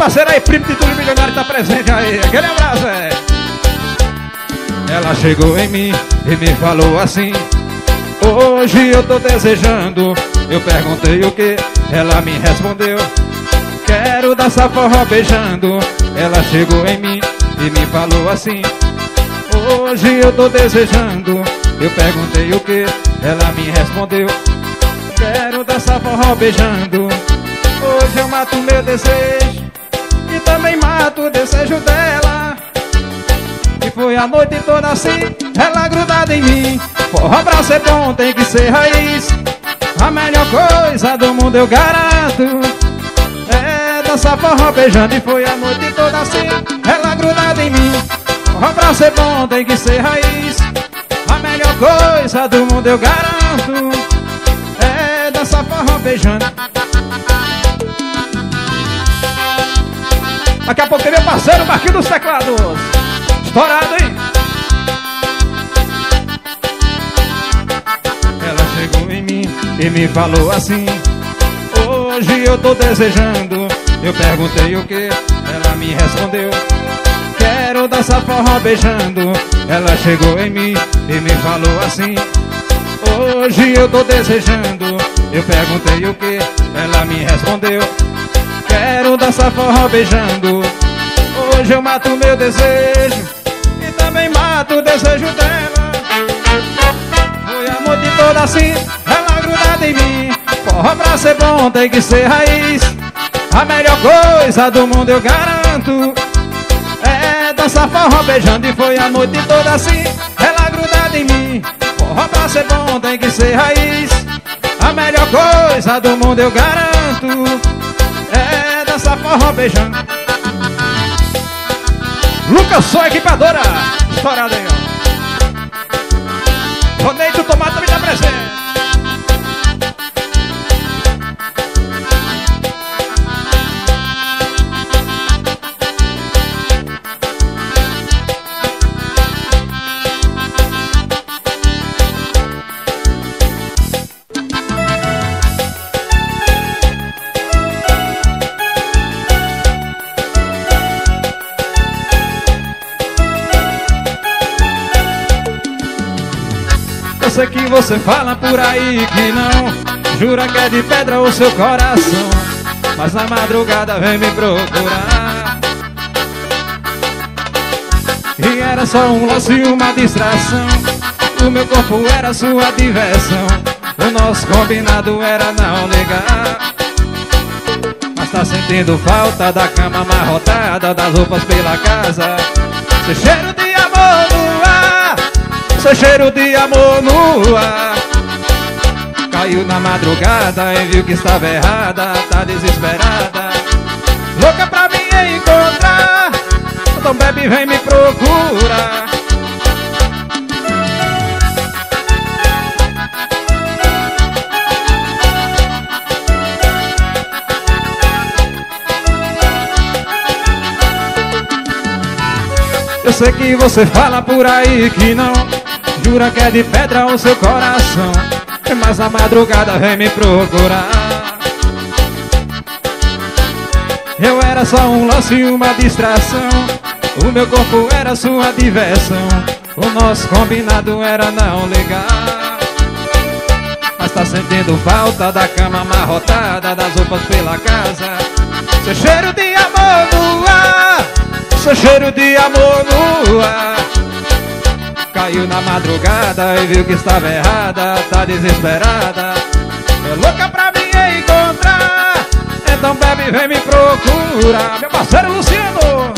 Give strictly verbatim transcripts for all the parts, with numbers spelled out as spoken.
parceiro aí, primo de Túlio Milionário, tá presente aí. Aquele abraço, é. Ela chegou em mim e me falou assim: hoje eu tô desejando. Eu perguntei o que, ela me respondeu: quero dançar forró beijando. Ela chegou em mim e me falou assim: hoje eu tô desejando. Eu perguntei o que, ela me respondeu: quero dançar forró beijando. Hoje eu mato meu desejo e também mato o desejo dela. E foi a noite toda assim, ela grudada em mim. Forró pra ser bom tem que ser raiz. A melhor coisa do mundo eu garanto é dançar forró beijando. E foi a noite toda assim, ela grudada em mim. Forró pra ser bom tem que ser raiz. A melhor coisa do mundo eu garanto é dançar forró beijando. Daqui a pouco tem meu parceiro Marquinhos dos Teclados. Estourado, hein? Ela chegou em mim e me falou assim: hoje eu tô desejando. Eu perguntei o que, ela me respondeu: quero dançar forró beijando. Ela chegou em mim e me falou assim: hoje eu tô desejando. Eu perguntei o que, ela me respondeu: quero dançar forró beijando. Hoje eu mato meu desejo e também mato o desejo dela. Foi a noite toda assim, ela grudada em mim. Forró pra ser bom tem que ser raiz. A melhor coisa do mundo eu garanto é dançar forró beijando. E foi a noite toda assim, ela grudada em mim. Forró pra ser bom tem que ser raiz. A melhor coisa do mundo eu garanto é dançar forró beijando. Lucas Só Equipadora, estourado aí, ó. Roneito Tomate também tá presente. Eu sei que você fala por aí que não, jura que é de pedra o seu coração, mas na madrugada vem me procurar. E era só um lance e uma distração. O meu corpo era sua diversão. O nosso combinado era não ligar. Mas tá sentindo falta da cama amarrotada, das roupas pela casa. Seu cheiro de amor no ar, seu cheiro de amor no ar. Caiu na madrugada e viu que estava errada. Tá desesperada, louca pra me encontrar. Então bebe, vem me procurar. Eu sei que você fala por aí que não, jura que é de pedra o seu coração, mas na madrugada vem me procurar. Eu era só um lance e uma distração. O meu corpo era sua diversão. O nosso combinado era não ligar. Mas tá sentindo falta da cama amarrotada, das roupas pela casa. Seu cheiro de amor no ar, seu cheiro de amor no ar. Caiu na madrugada e viu que estava errada. Tá desesperada, é louca pra me encontrar. Então bebe, vem me procurar. Meu parceiro Luciano.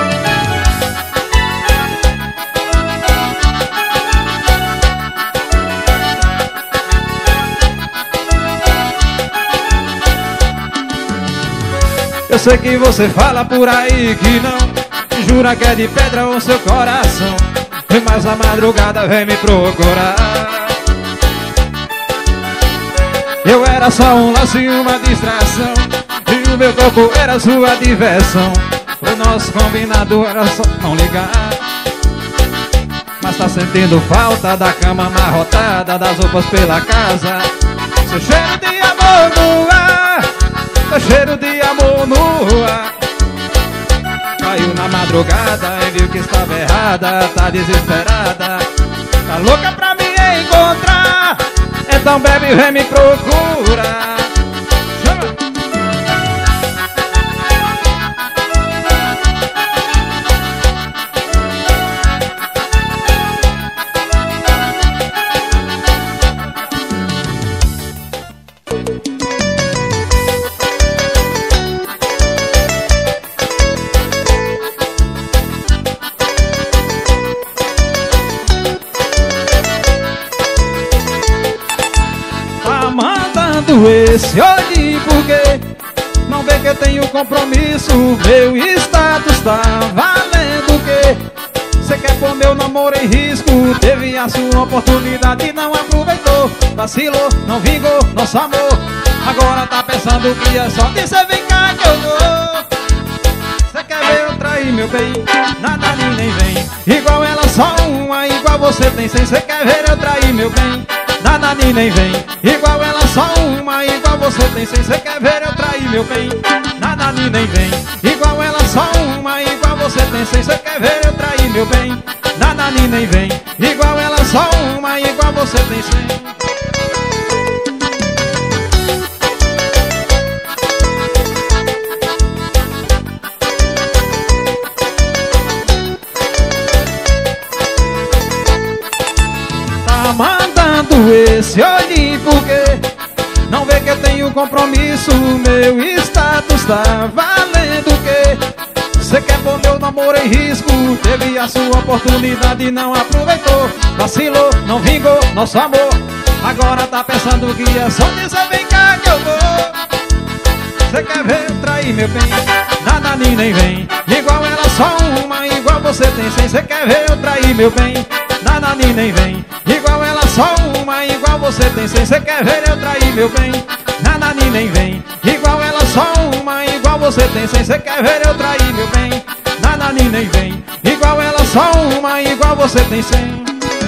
Eu sei que você fala por aí que não, jura que é de pedra o seu coração, mas a madrugada vem me procurar. Eu era só um laço e uma distração, e o meu corpo era sua diversão. O nosso combinado era só não ligar. Mas tá sentindo falta da cama amarrotada, das roupas pela casa. Seu cheiro de amor no ar, seu cheiro de amor no ar. saiu na madrugada e viu que estava errada, tá desesperada, tá louca pra me encontrar. Então bebe e vem me procurar. Chama! Esse olhe porque não vê que eu tenho compromisso. Meu status tá valendo o quê? Cê quer pôr meu namoro em risco. Teve a sua oportunidade e não aproveitou. Vacilou, não vingou nosso amor. Agora tá pensando que é só dizer vem cá que eu vou. Cê quer ver eu trair meu bem? Nada nem vem. Igual ela só uma, igual você tem cem. Cê quer ver eu trair meu bem? Nada nem vem. Igual ela só uma, igual você tem cem. Cê quer ver eu trair meu bem? Nada nem vem. Igual ela só uma, igual você tem cem. Cê quer ver eu trair meu bem? Nada nem vem. Igual ela só uma, igual você tem cem. Mandando esse olhinho porque não vê que eu tenho compromisso. Meu status tá valendo o quê? Cê quer pôr meu namoro em risco. Teve a sua oportunidade e não aproveitou. Vacilou, não vingou nosso amor. Agora tá pensando que é só dizer vem cá que eu vou. Cê quer ver eu trair meu bem? Nada nem vem. Igual ela só uma, igual você tem cem. Cê quer ver eu trair meu bem? Nada nem vem. Igual ela só uma, igual você tem cem. Cê quer ver eu trair meu bem? Nada nem vem. Igual ela só uma, igual você tem cem. Cê quer ver eu trair meu bem? Nada nem vem. Igual ela só uma, igual você tem cem.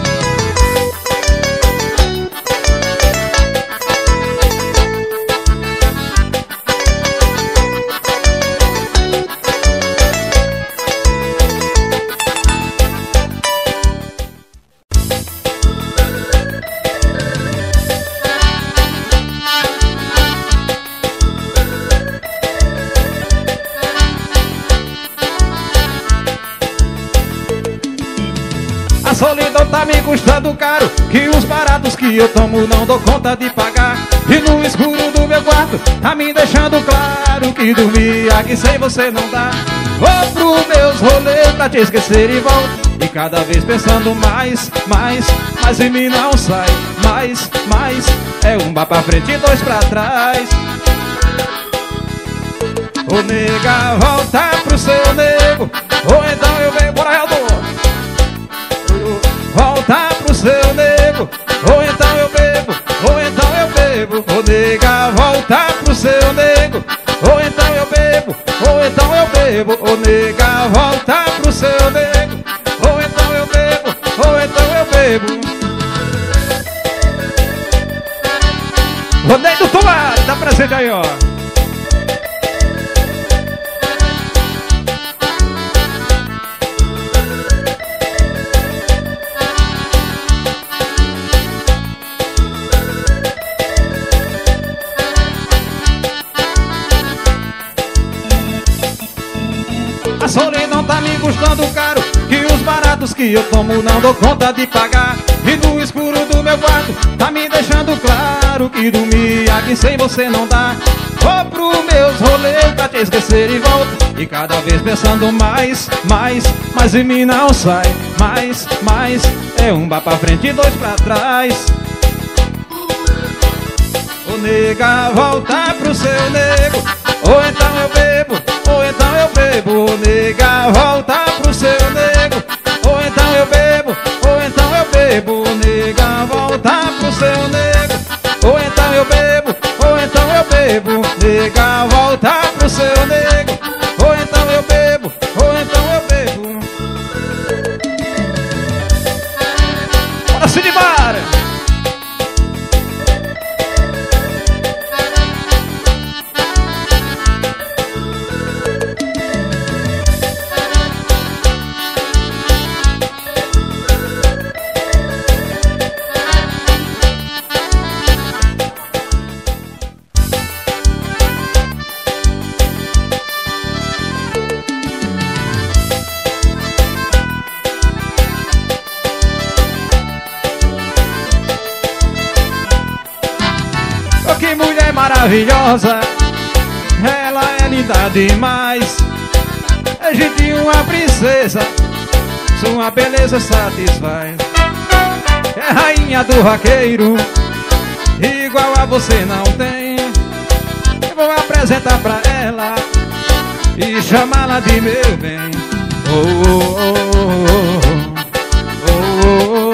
A solidão tá me custando caro, que os baratos que eu tomo não dou conta de pagar. E no escuro do meu quarto tá me deixando claro que dormir aqui sem você não dá. Vou pros meus rolês pra te esquecer e volto, e cada vez pensando mais, mais, mas em mim não sai. Mais, mais, é um bar pra frente e dois pra trás. Ô nega, volta pro seu nego, ou então eu venho por aí, volta pro seu nego, ou então eu bebo, ou então eu bebo. Ô nega, volta pro seu nego, ou então eu bebo, ou então eu bebo. Ô nega, volta pro seu nego, ou então eu bebo, ou então eu bebo. Rodeio do Tomar, dá presente aí, ó. A solidão tá me custando caro, que os baratos que eu tomo não dou conta de pagar. E no escuro do meu quarto tá me deixando claro que dormir aqui sem você não dá. Vou pros meus rolês pra te esquecer e volto, e cada vez pensando mais, mais, mas em mim não sai. Mais, mais, é um bar pra frente e dois pra trás. Ô nega, volta pro seu nego, ou então eu bebo, ou então eu bebo. Ô nega, volta pro seu nego, ou então eu bebo, ou então eu bebo. Ô nega, volta pro seu nego, ou então eu bebo, ou então eu bebo. Nega, volta pro seu nego, ou então eu bebo, ou então eu bebo. Bora, Sidmar! maravilhosa, ela é linda demais. É de uma princesa, sua beleza satisfaz. É rainha do vaqueiro, igual a você não tem. Eu vou apresentar pra ela e chamá-la de meu bem. Oh, oh, oh, oh,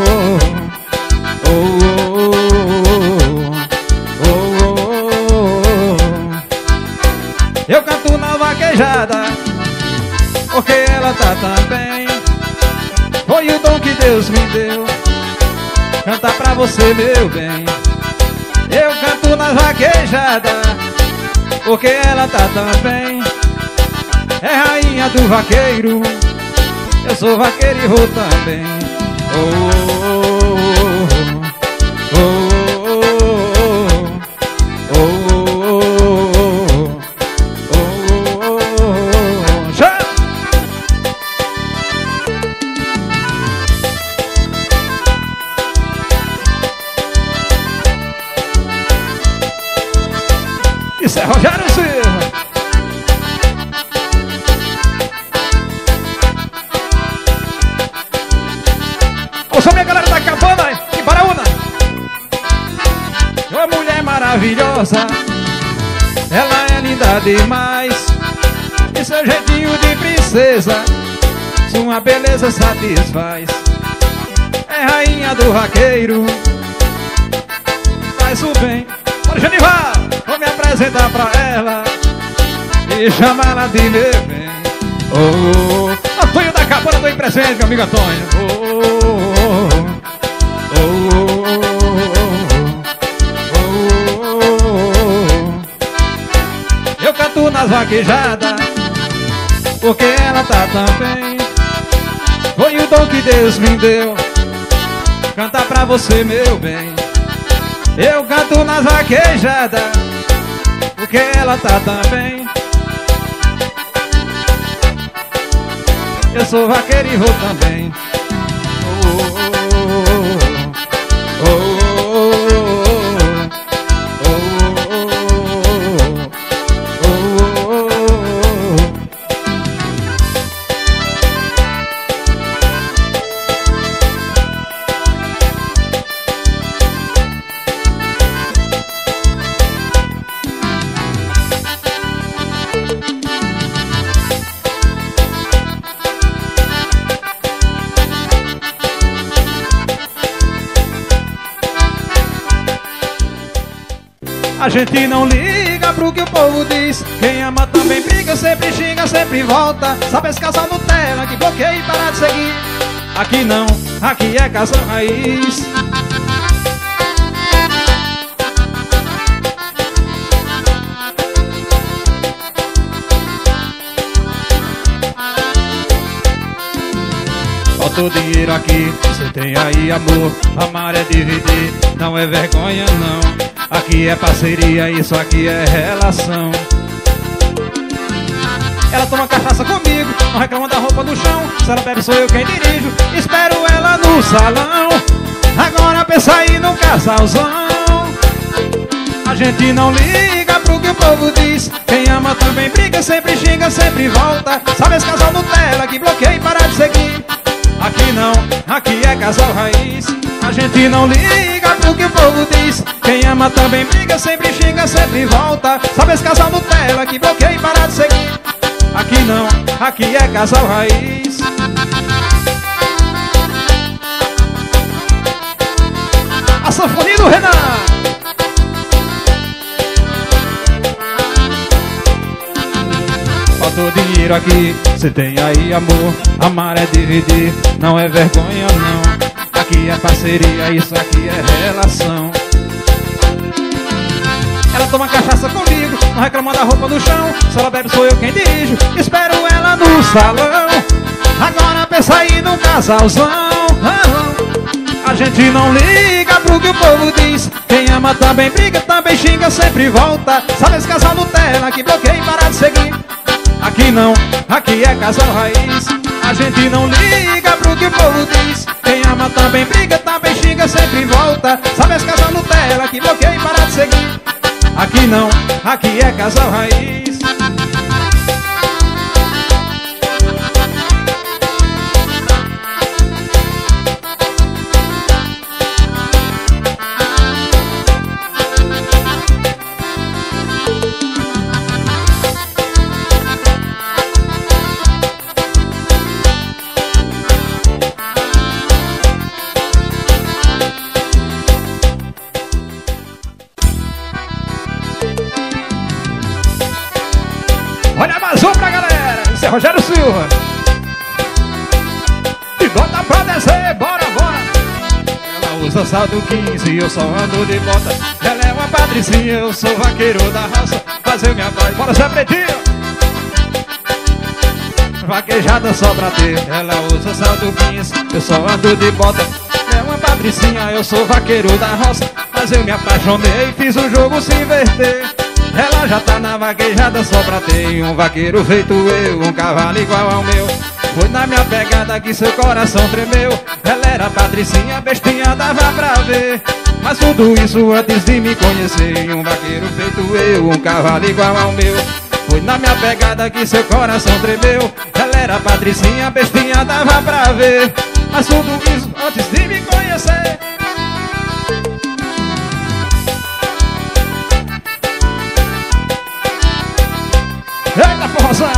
oh, oh, oh. Eu canto na vaquejada porque ela tá também. Foi o dom que Deus me deu, cantar pra você, meu bem. Eu canto na vaquejada porque ela tá também. É rainha do vaqueiro, eu sou vaqueiro e vou também. Oh, oh, oh, oh, oh, oh, oh. Já! Isso é Rogério Silva. Ouça minha galera da Cabana e Paraúna. Uma mulher maravilhosa, ela é linda demais. E seu jeitinho de princesa, sua beleza satisfaz. É rainha do vaqueiro, faz o bem. Bora, Genival, vou me apresentar pra ela e chamá-la de meu bem. Oh, Antônio da Cabana, tô em presente, meu amigo Antônio. Oh, oh, oh, oh. Eu canto nas vaquejadas porque ela tá também. Foi o dom que Deus me deu, cantar pra você, meu bem. Eu canto nas vaquejadas porque ela tá também. Eu sou vaqueiro e vou também. Oh, oh, oh, oh, oh, oh, oh. A gente não liga pro que o povo diz. Quem ama também briga, sempre xinga, sempre volta. Sabe esse casal Nutella que bloqueia e para de seguir. Aqui não, aqui é casal raiz. Bota o dinheiro aqui, você tem aí amor. Amar é dividir, não é vergonha não. Aqui é parceria, isso aqui é relação. Ela toma cachaça comigo, não reclama da roupa no chão. Se ela bebe sou eu quem dirijo, espero ela no salão. Agora pensa aí no casalzão. A gente não liga pro que o povo diz. Quem ama também briga, sempre xinga, sempre volta. Sabe esse casal Nutella que bloqueia e para de seguir. Aqui não, aqui é casal raiz. A gente não liga pro que o povo diz. Quem ama também briga, sempre xinga, sempre volta. Sabe esse casal Nutella que bloqueia e para de seguir. Aqui não, aqui é casal raiz. A sanfonia do Renan. Bota o dinheiro aqui, cê tem aí amor. Amar é dividir, não é vergonha não. Aqui é parceria, isso aqui é relação. Ela toma cachaça comigo, não reclama da roupa no chão. Se ela bebe sou eu quem dirijo, espero ela no salão. Agora pensa aí no casalzão. A gente não liga pro que o povo diz. Quem ama também briga, também xinga, sempre volta. Sabe esse casal Nutella que bloqueia e para de seguir. Aqui não, aqui é casal raiz. A gente não liga pro que o povo diz. Quem ama também briga, também xinga, sempre volta. Sabe esse casal Nutella que bloqueia e para de seguir. que não, aqui é casal raiz. Olha mais um pra galera, esse é Rogério Silva. E bota pra descer, bora, bora. Ela usa salto quinze, eu só ando de bota. Ela é uma patricinha, eu sou vaqueiro da raça. Fazer minha paz, bora Zé Pretinho. Vaquejada só pra ter. Ela usa salto quinze, eu só ando de bota. Ela é uma patricinha, eu sou vaqueiro da roça. Mas eu me apaixonei e fiz o jogo se inverter. Ela já tá na vaquejada só pra ter um vaqueiro feito eu, um cavalo igual ao meu. Foi na minha pegada que seu coração tremeu. Ela era patricinha, bestinha, dava pra ver. Mas tudo isso antes de me conhecer. Um vaqueiro feito eu, um cavalo igual ao meu. Foi na minha pegada que seu coração tremeu. Ela era patricinha, bestinha, dava pra ver. Mas tudo isso antes de me conhecer. Eita forrozão!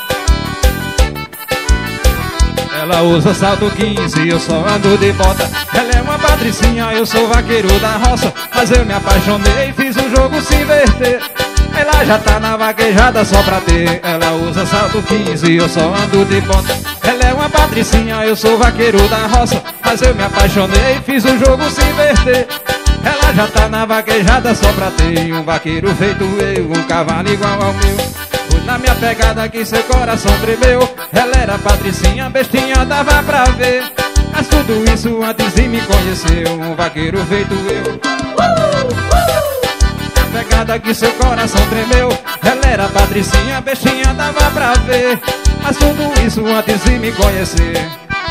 Ela usa salto quinze, eu só ando de bota. Ela é uma patricinha, eu sou vaqueiro da roça. Mas eu me apaixonei e fiz o jogo se inverter. Ela já tá na vaquejada só pra ter. Ela usa salto quinze, eu só ando de bota. Ela é uma patricinha, eu sou vaqueiro da roça. Mas eu me apaixonei e fiz o jogo se inverter. Ela já tá na vaquejada só pra ter um vaqueiro feito eu, um cavalo igual ao meu. Foi na minha pegada que seu coração tremeu. Ela era patricinha, bestinha, dava pra ver. Mas tudo isso antes de me conhecer. Um vaqueiro feito eu. uh, uh. Pegada que seu coração tremeu. Ela era patricinha, bestinha, dava pra ver. Mas tudo isso antes de me conhecer.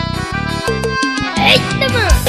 Eita, mano!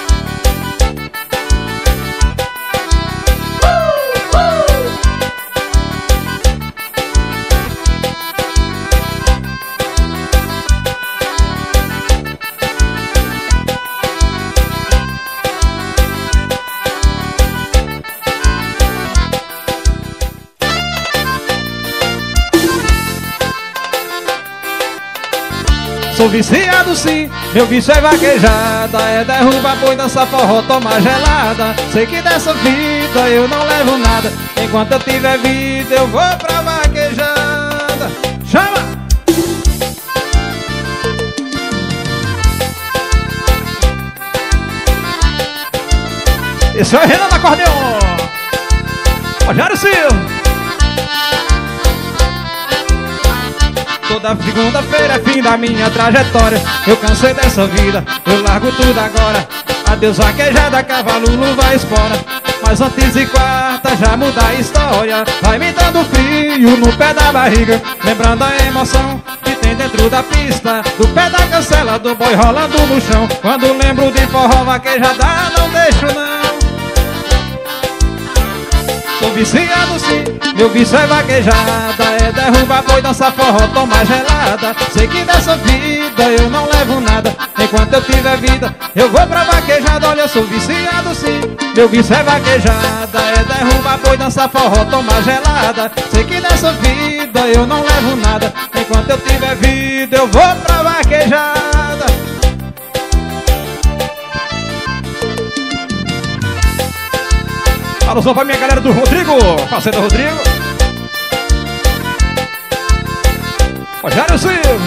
Sou viciado sim, meu vício é vaquejada. É derruba boi, dança forró, toma gelada. Sei que dessa vida eu não levo nada. Enquanto eu tiver vida eu vou pra vaquejada. Chama! Esse é o Renan do acordeon, Rogério Silva. Toda segunda-feira é fim da minha trajetória. Eu cansei dessa vida, eu largo tudo agora. Adeus vaquejada, cavalo, luva, espora. Mas antes de quarta já muda a história. Vai me dando frio no pé da barriga, lembrando a emoção que tem dentro da pista. Do pé da cancela, do boi rolando no chão. Quando lembro de forró, vaquejada não deixo não. Sou viciado sim, meu vício é vaquejada. É derruba boi, dança forró, toma gelada. Sei que dessa vida eu não levo nada. Enquanto eu tiver vida, eu vou pra vaquejada. Olha, eu sou viciado sim, meu vício é vaquejada. É derruba boi, dança forró, toma gelada. Sei que dessa vida eu não levo nada. Enquanto eu tiver vida, eu vou pra vaquejada. Alô, só pra minha galera do Rodrigo, Fazenda Rodrigo, Rogério Silva.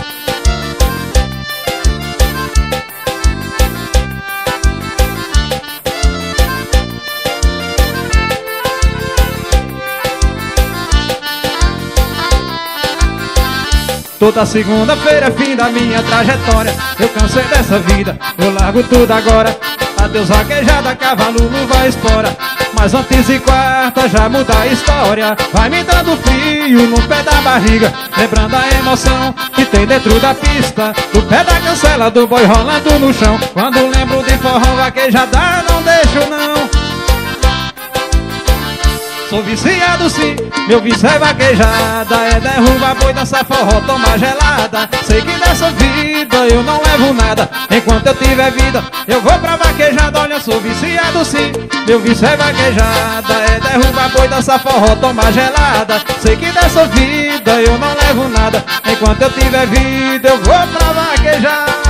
Toda segunda-feira é fim da minha trajetória. Eu cansei dessa vida, eu largo tudo agora. Adeus vaquejada, cavalo, luva, espora. Mas antes de quarta já muda a história. Vai me dando frio no pé da barriga, lembrando a emoção que tem dentro da pista. Do pé da cancela, do boi rolando no chão. Quando lembro de forró, vaquejada não deixo não. sou viciado sim. Meu vício é vaquejada, é derrubar boi, dançar forró, tomar gelada. Sei que dessa vida eu não levo nada. Enquanto eu tiver vida, eu vou pra vaquejada. Olha, sou viciado sim. Meu vício é vaquejada, é derrubar boi, dançar forró, tomar gelada. Sei que dessa vida eu não levo nada. Enquanto eu tiver vida, eu vou pra vaquejada.